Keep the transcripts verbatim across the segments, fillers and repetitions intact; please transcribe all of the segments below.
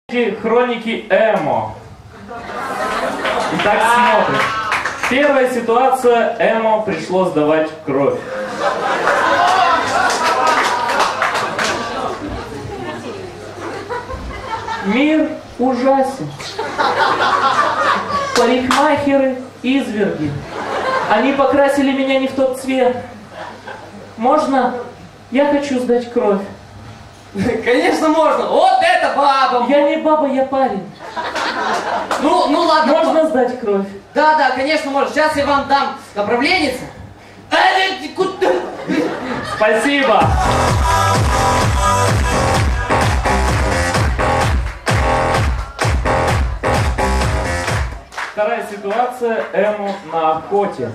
Хроники эмо. Итак, смотрим. Первая ситуация. Эмо пришло сдавать кровь. Мир ужасен. Парикмахеры, изверги. Они покрасили меня не в тот цвет. Можно? Я хочу сдать кровь. Конечно можно. Вот это баба. Я не баба, я парень. Ну, ну ладно. Можно по... сдать кровь? Да, да, конечно можно. Сейчас я вам дам направленница. Спасибо. Вторая ситуация. Эмо на охоте.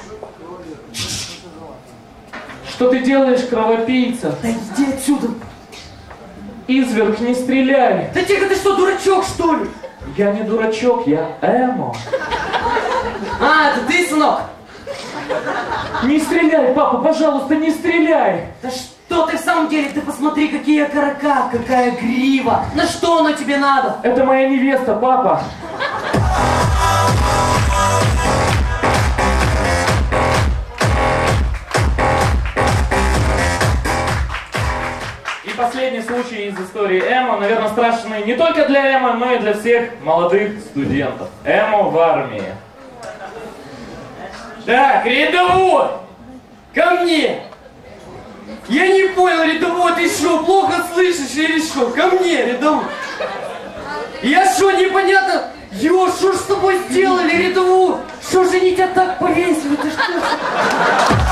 Что ты делаешь, кровопийца? Да иди отсюда. Изверг, не стреляй. Да тихо, ты что, дурачок, что ли? Я не дурачок, я эмо. А, это ты, сынок? Не стреляй, папа, пожалуйста, не стреляй. Да что ты в самом деле? Ты посмотри, какие окорока, какая грива. На что оно тебе надо? Это моя невеста, папа. И последний случай из истории эмо, наверное, страшный не только для эмо, но и для всех молодых студентов. Эмо в армии. Так, рядовой, ко мне. Я не понял, рядовой, ты что, плохо слышишь или что? Ко мне, рядовой. Я что, непонятно? Ё, что ж с тобой сделали, рядовой? Что же они тебя так повесили? Ты что?